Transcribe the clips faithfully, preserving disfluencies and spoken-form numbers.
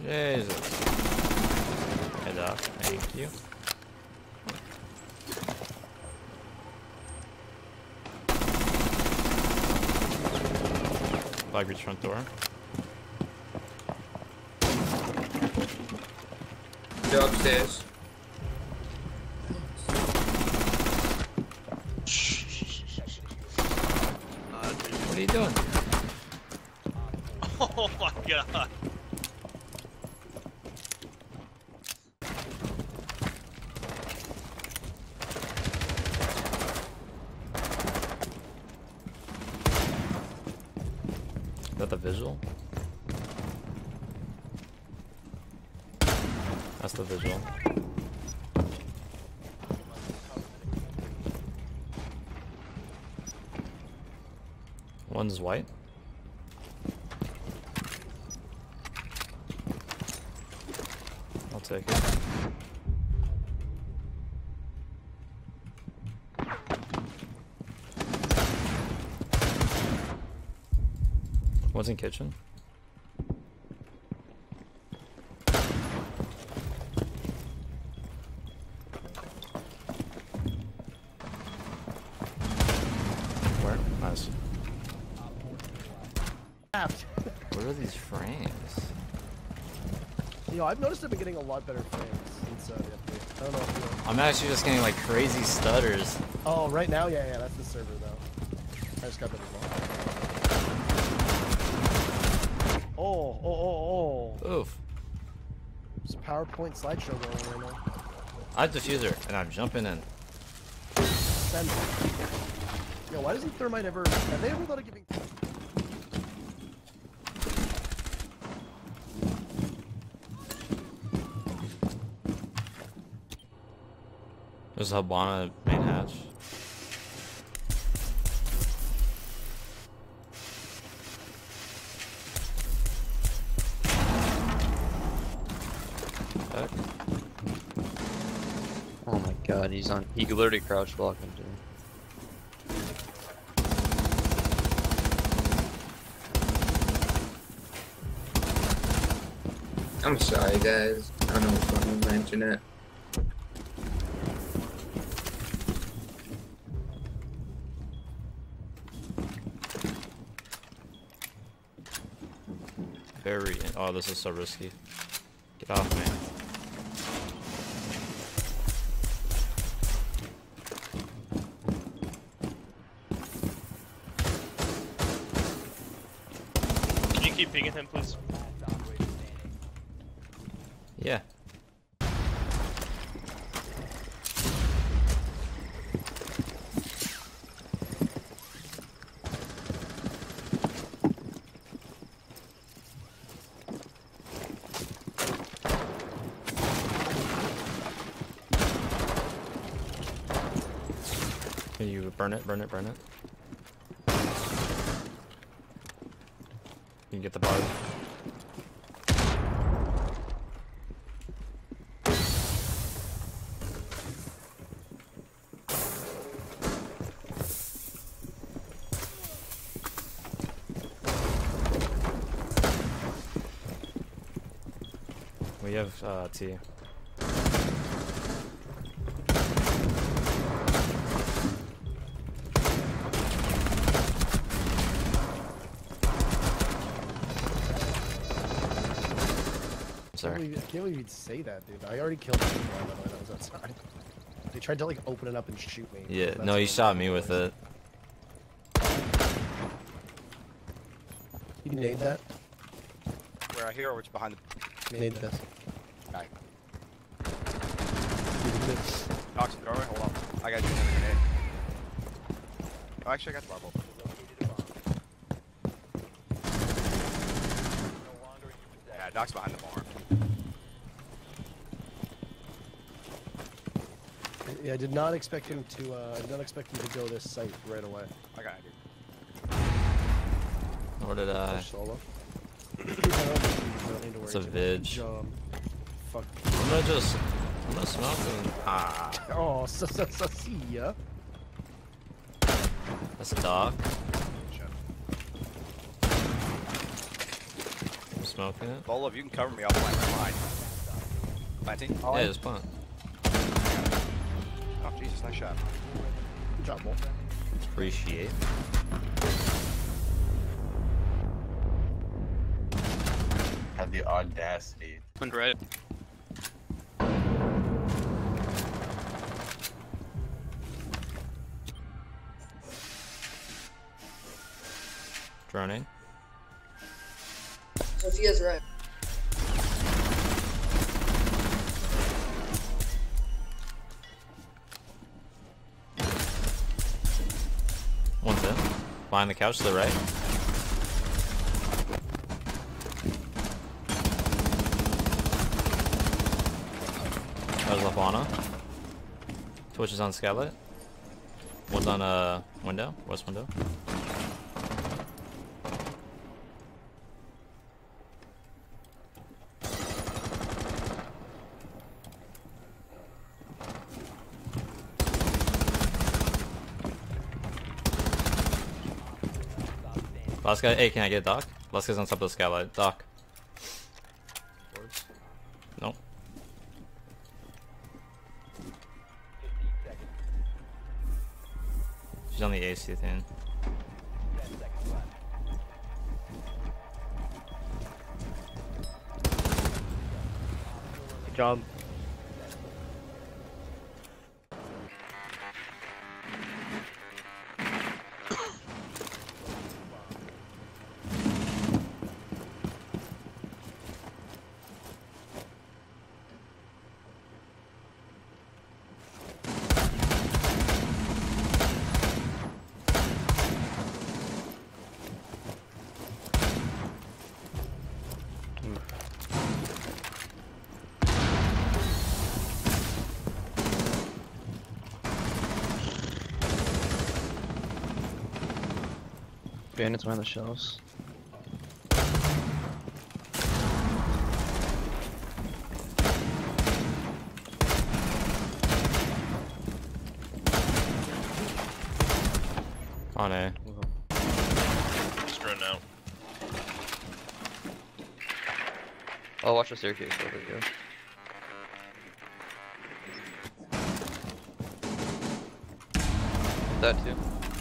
Jesus. Head up. Thank you. Blackbeard's front door. Go upstairs. What are you doing? Oh my god. Is that the visual? That's the visual. One's white. I'll take it. One's in kitchen. Where? Nice. What are these frames? You know, I've noticed I've been getting a lot better frames since uh, the update. I don't know if you know. I'm actually just getting like crazy stutters. Oh, right now? Yeah, yeah, that's the server though. I just got that as well. Oh, oh, oh, oh. Oof. There's a PowerPoint slideshow going on right now. I have diffuser and I'm jumping in. Send. Yo, why doesn't Thermite ever... Have they ever thought of giving... There's a Habana main hatch. Back. Oh my god, he's on. He could literally crouch block him too. I'm sorry, guys. I don't know what's wrong with my internet. Very. Oh, this is so risky. Get off me. Can you keep pinging him, please? Yeah. Can you burn it, burn it, burn it? You can get the bar. We have uh, T. Sorry. I can't, believe, I can't believe you'd say that, dude. I already killed people when I was outside. They tried to like open it up and shoot me. Yeah, That's no, you what shot me with it. You nade that? Where I hear or which behind the Nade this. guy. Knocks the doorway, hold on. I gotta do another grenade. Oh, actually, I got the barbell. Yeah, Doc's behind the barn. Yeah, I did not expect him to. Uh, I did not expect him to go this site right away. I got it, dude. Or did I? Push solo. It's a vid. Job. Fuck. I'm gonna just. I'm gonna smoke and. Ah. Oh, so, so, so, see ya. That's a dog. smoking it. Bolo, if you can cover me, I'll plant my line. Planting? Oh, Yeah, just plant. Oh, Jesus, nice shot. Good job, Wolf. Appreciate. Had the audacity. One right. Droning. Sophia's right. One's in. Behind the couch to the right. That was Lafana. Twitch is on Skylight. One's on uh window, west window. Last guy, hey, can I get Doc? Last guy's on top of the Skylight. Doc. Nope. She's on the A C thing. Good job. Bandits behind the shelves. On A. Just run out. Oh, watch the staircase over here. That too.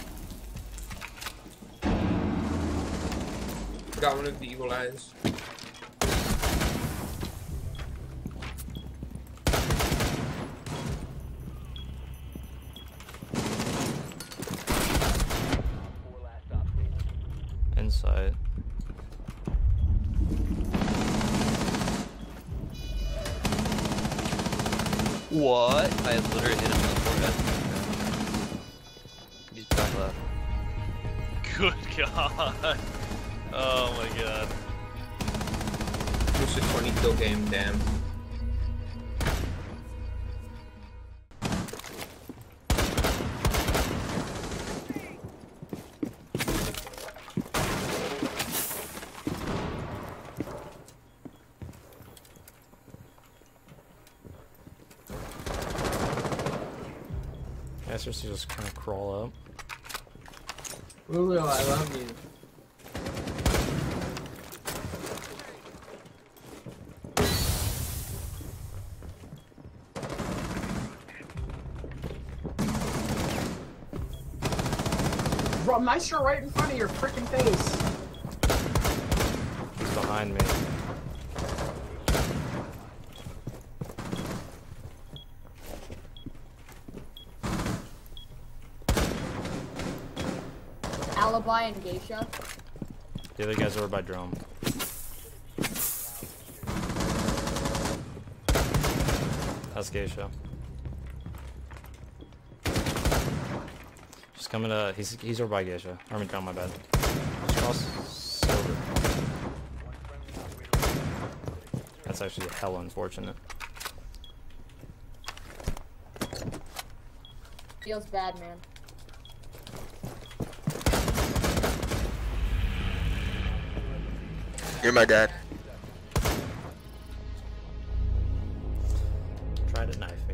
Got one of the evil eyes. Inside. What? I literally hit him on the forehead. He's back left. Good God. Oh my God. It's a twenty kill game, damn. Yeah, seriously, just kind of crawl up. Lulu, I love you. Bro, Maestro right in front of your freaking face. He's behind me. Alibi and Geisha. The other guys over by drone. That's Geisha. Just coming to. He's he's over by Geisha. I mean, down my bed. Just cross silver. That's actually hella unfortunate. Feels bad, man. You're my dad. Tried to knife.